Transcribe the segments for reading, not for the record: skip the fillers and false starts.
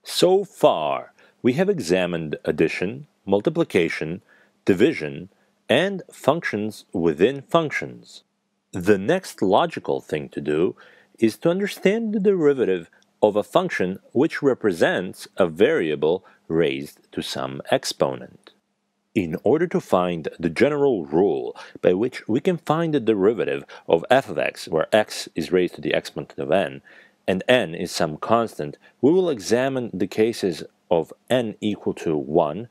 So far, we have examined addition, multiplication, division, and functions within functions. The next logical thing to do is to understand the derivative of a function which represents a variable raised to some exponent. In order to find the general rule by which we can find the derivative of f of x, where x is raised to the exponent of n, and n is some constant, we will examine the cases of n equal to 1,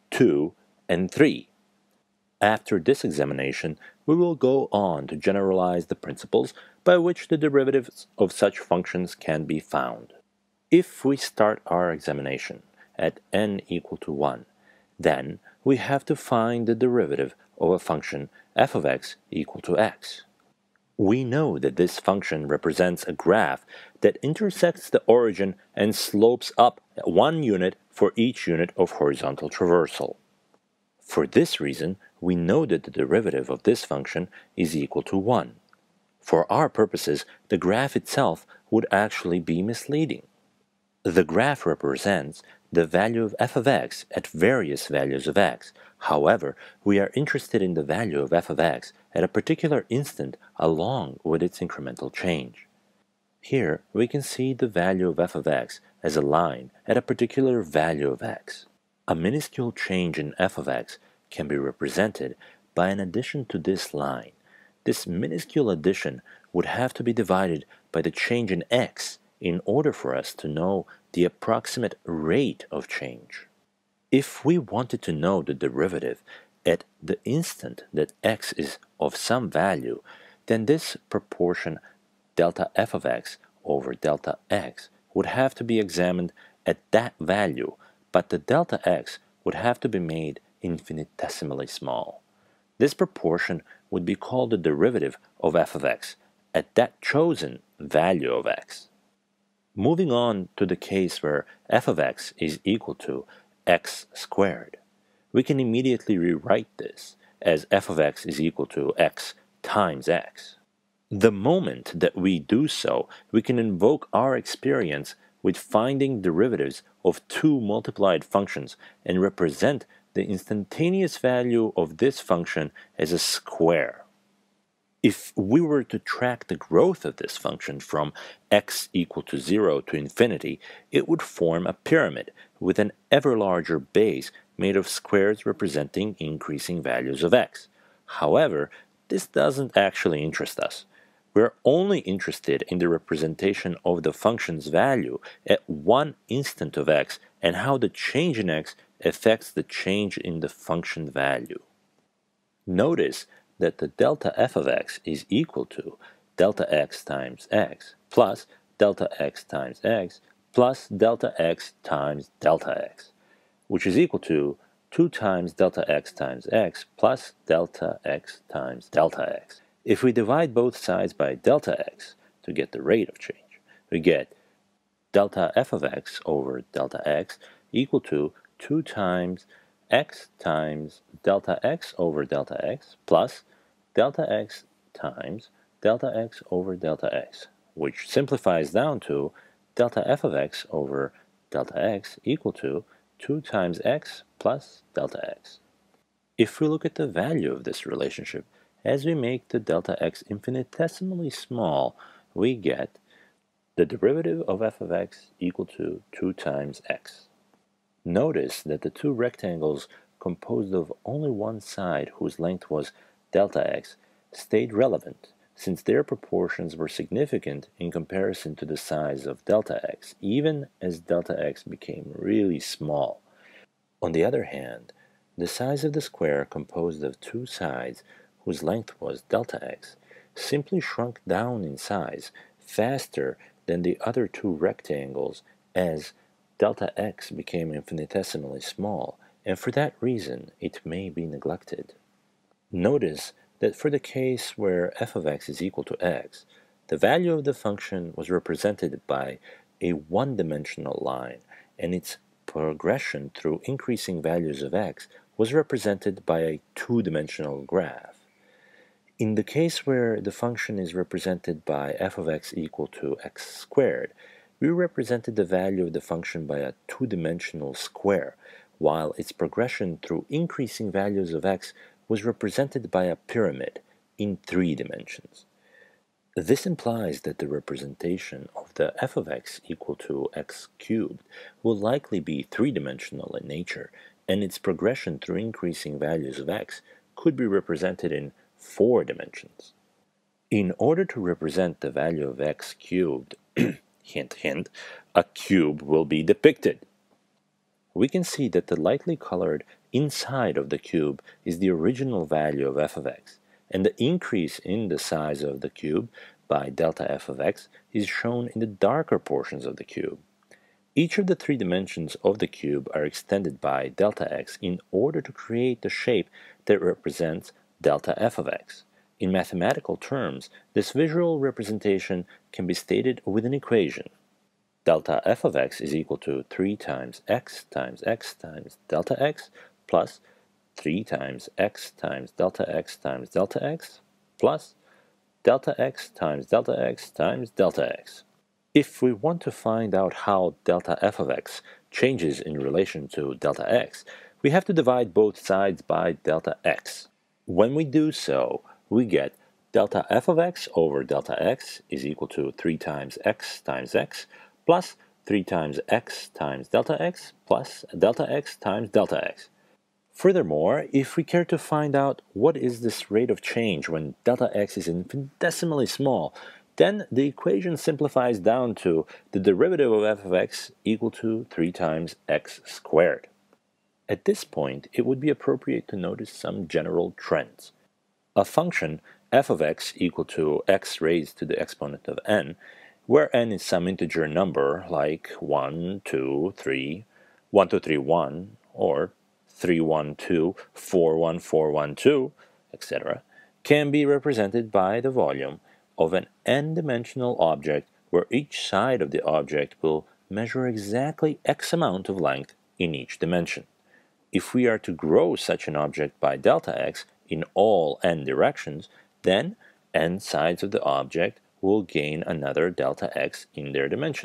2, and 3. After this examination, we will go on to generalize the principles by which the derivatives of such functions can be found. If we start our examination at n equal to 1, then we have to find the derivative of a function f of x equal to x. We know that this function represents a graph that intersects the origin and slopes up 1 unit for each unit of horizontal traversal. For this reason, we know that the derivative of this function is equal to 1. For our purposes, the graph itself would actually be misleading. The graph represents the value of f of x at various values of x. However, we are interested in the value of f of x at a particular instant along with its incremental change. Here, we can see the value of f of x as a line at a particular value of x. A minuscule change in f of x can be represented by an addition to this line. This minuscule addition would have to be divided by the change in x in order for us to know the approximate rate of change. If we wanted to know the derivative at the instant that x is of some value, then this proportion delta f of x over delta x would have to be examined at that value, but the delta x would have to be made infinitesimally small. This proportion would be called the derivative of f of x at that chosen value of x. Moving on to the case where f of x is equal to x squared, we can immediately rewrite this as f of x is equal to x times x. The moment that we do so, we can invoke our experience with finding derivatives of two multiplied functions and represent the instantaneous value of this function as a square. If we were to track the growth of this function from x equal to 0 to infinity, it would form a pyramid with an ever larger base made of squares representing increasing values of x. However, this doesn't actually interest us. We're only interested in the representation of the function's value at one instant of x and how the change in x affects the change in the function value. Notice that the delta f of x is equal to delta x times x plus delta x times x plus delta x times delta x, which is equal to 2 times delta x times x plus delta x times delta x. If we divide both sides by delta x to get the rate of change, we get delta f of x over delta x equal to 2 times x times delta x over delta x plus delta x times delta x over delta x, which simplifies down to delta f of x over delta x equal to 2 times x plus delta x. If we look at the value of this relationship, as we make the delta x infinitesimally small, we get the derivative of f of x equal to 2 times x. Notice that the two rectangles composed of only one side whose length was delta x stayed relevant, since their proportions were significant in comparison to the size of delta x, even as delta x became really small. On the other hand, the size of the square composed of two sides whose length was delta x simply shrunk down in size faster than the other two rectangles as delta x became infinitesimally small, and for that reason it may be neglected. Notice that for the case where f of x is equal to x, the value of the function was represented by a one-dimensional line, and its progression through increasing values of x was represented by a two-dimensional graph. In the case where the function is represented by f of x equal to x squared, we represented the value of the function by a two-dimensional square, while its progression through increasing values of x was represented by a pyramid in 3 dimensions. This implies that the representation of the f of x equal to x cubed will likely be 3-dimensional in nature, and its progression through increasing values of x could be represented in 4 dimensions. In order to represent the value of x cubed, hint hint, a cube will be depicted. We can see that the lightly colored inside of the cube is the original value of f of x, and the increase in the size of the cube by delta f of x is shown in the darker portions of the cube. Each of the 3 dimensions of the cube are extended by delta x in order to create the shape that represents delta f of x. In mathematical terms, this visual representation can be stated with an equation. Delta f of x is equal to 3 times x times delta x plus 3 times x times delta x times delta x plus delta x times delta x times delta x. If we want to find out how delta f of x changes in relation to delta x, we have to divide both sides by delta x. When we do so, we get delta f of x over delta x is equal to 3 times x plus 3 times x times delta x plus delta x times delta x. Furthermore, if we care to find out what is this rate of change when delta x is infinitesimally small, then the equation simplifies down to the derivative of f of x equal to 3 times x squared. At this point, it would be appropriate to notice some general trends. A function f of x equal to x raised to the exponent of n, where n is some integer number like 1, 2, 3, 1, 2, 3, 1, or 3, 1, 2, 4, 1, 4, 1, 2, etc., can be represented by the volume of an n-dimensional object where each side of the object will measure exactly x amount of length in each dimension. If we are to grow such an object by delta x in all n directions, then n sides of the object will gain another delta x in their dimension.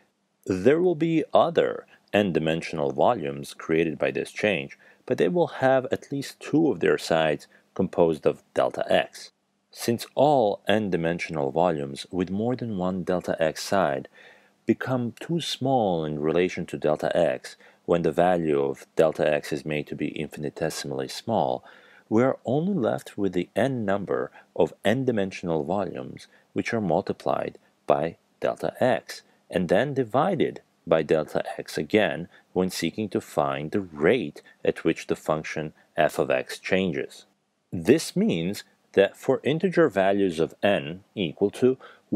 There will be other n-dimensional volumes created by this change, but they will have at least 2 of their sides composed of delta x. Since all n-dimensional volumes with more than one delta x side become too small in relation to delta x when the value of delta x is made to be infinitesimally small, we are only left with the n number of n-dimensional volumes which are multiplied by delta x, and then divided by delta x again when seeking to find the rate at which the function f of x changes. This means that for integer values of n equal to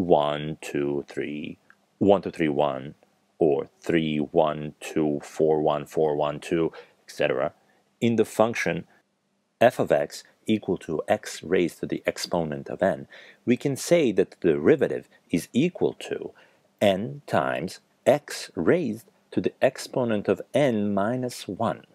1, 2, 3, 1, 2, 3, 1, or 3, 1, 2, 4, 1, 4, 1, 2, etc., in the function f of x equal to x raised to the exponent of n, we can say that the derivative is equal to n times x raised to the exponent of n minus 1.